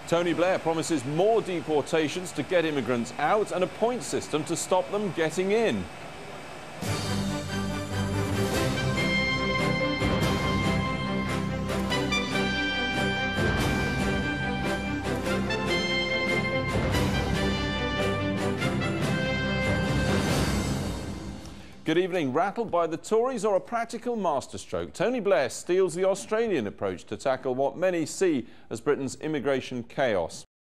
Tony Blair promises more deportations to get immigrants out and a point system to stop them getting in. Good evening. Rattled by the Tories or a practical masterstroke, Tony Blair steals the Australian approach to tackle what many see as Britain's immigration chaos.